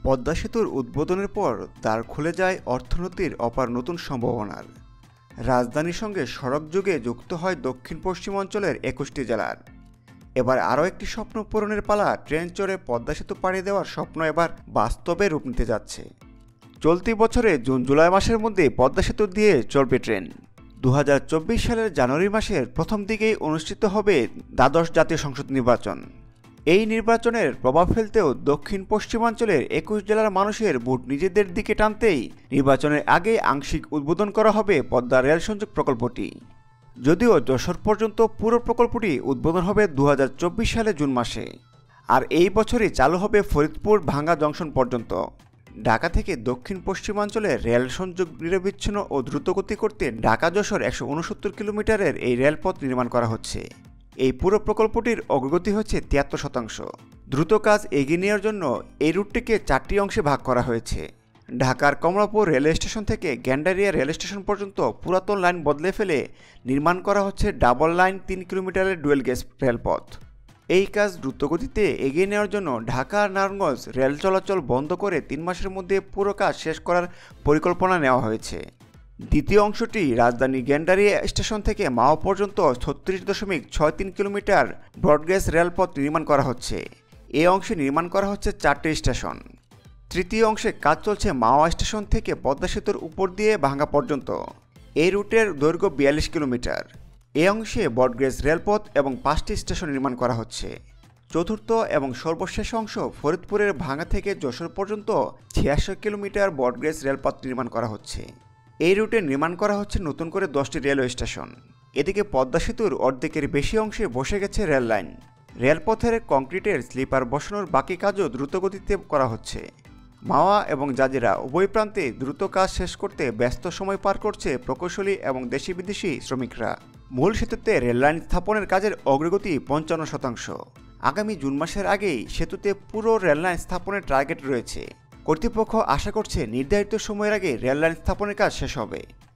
পদ্মা সেতুর উদ্বোধনের পর দ্বার খুলে যায় অর্থনীতির অপার নতুন সম্ভাবনার। রাজধানীর সঙ্গে সড়ক যোগে যুক্ত হয় দক্ষিণ পশ্চিম অঞ্চলের ২১টি জেলার। এবার আরও একটি স্বপ্ন পূরণের পালা। ট্রেন চড়ে পদ্মা সেতু পাড়ি দেওয়ার স্বপ্ন এবার বাস্তবে রূপ নিতে যাচ্ছে। চলতি বছরে জুন জুলাই মাসের মধ্যে পদ্মা সেতু দিয়ে চলবে ট্রেন। ২০২৪ সালের জানুয়ারি মাসের প্রথম দিকেই অনুষ্ঠিত হবে দ্বাদশ জাতীয় সংসদ নির্বাচন। এই নির্বাচনের প্রভাব ফেলতেও দক্ষিণ পশ্চিমাঞ্চলের ২১ জেলার মানুষের ভোট নিজেদের দিকে টানতেই নির্বাচনের আগে আংশিক উদ্বোধন করা হবে পদ্মা রেল সংযোগ প্রকল্পটি। যদিও যশোর পর্যন্ত পুরো প্রকল্পটি উদ্বোধন হবে ২০২৪ সালে জুন মাসে। আর এই বছরই চালু হবে ফরিদপুর ভাঙ্গা জংশন পর্যন্ত। ঢাকা থেকে দক্ষিণ পশ্চিমাঞ্চলে রেল সংযোগ নিরবিচ্ছিন্ন ও দ্রুতগতি করতে ঢাকা যশোর ১৬৯ কিলোমিটারের এই রেলপথ নির্মাণ করা হচ্ছে। এই পুরো প্রকল্পটির অগ্রগতি হচ্ছে ৭৩%। দ্রুত কাজ এগিয়ে নেওয়ার জন্য এই রুটটিকে ৪টি অংশে ভাগ করা হয়েছে। ঢাকার কমলাপুর রেলওয়ে স্টেশন থেকে গ্যান্ডারিয়া রেল স্টেশন পর্যন্ত পুরাতন লাইন বদলে ফেলে নির্মাণ করা হচ্ছে ডাবল লাইন ৩ কিলোমিটারের ডুয়েল গেজ রেলপথ। এই কাজ দ্রুতগতিতে এগিয়ে নেওয়ার জন্য ঢাকা নারায়ণগঞ্জ রেল চলাচল বন্ধ করে ৩ মাসের মধ্যে পুরো কাজ শেষ করার পরিকল্পনা নেওয়া হয়েছে। দ্বিতীয় অংশটি রাজধানী গ্যান্ডারিয়া স্টেশন থেকে মাও পর্যন্ত ৩৬.৬৩ কিলোমিটার ব্রডগেজ রেলপথ নির্মাণ করা হচ্ছে। এই অংশে নির্মাণ করা হচ্ছে ৪টি স্টেশন। তৃতীয় অংশে কাজ চলছে মাওয়া স্টেশন থেকে পদ্মা সেতুর উপর দিয়ে ভাঙ্গা পর্যন্ত। এই রুটের দৈর্ঘ্য ৪২ কিলোমিটার। এই অংশে ব্রডগেজ রেলপথ এবং ৫টি স্টেশন নির্মাণ করা হচ্ছে। চতুর্থ এবং সর্বশেষ অংশ ফরিদপুরের ভাঙ্গা থেকে যশোর পর্যন্ত ৮৬ কিলোমিটার ব্রডগেজ রেলপথ নির্মাণ করা হচ্ছে। এই রুটে নির্মাণ করা হচ্ছে নতুন করে 10টি রেলওয়ে স্টেশন। এদিকে পদ্মা সেতুর অর্ধেকের বেশি অংশে বসে গেছে রেল লাইন। রেলপথের কংক্রিটের স্লিপার বসানোর বাকি কাজও দ্রুতগতিতে করা হচ্ছে। মাওয়া এবং জাজিরা উভয় প্রান্তে দ্রুত কাজ শেষ করতে ব্যস্ত সময় পার করছে প্রকৌশলী এবং দেশি বিদেশি শ্রমিকরা। মূল সেতুতে রেললাইন স্থাপনের কাজের অগ্রগতি ৫৫%। আগামী জুন মাসের আগেই সেতুতে পুরো রেললাইন স্থাপনের টার্গেট রয়েছে। কর্তৃপক্ষ আশা করছে নির্ধারিত সময়ের আগে রেললাইন স্থাপনের কাজ শেষ হবে।